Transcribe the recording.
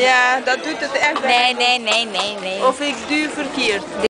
Ja, dat doet het echt. Nee. Of ik duw verkeerd.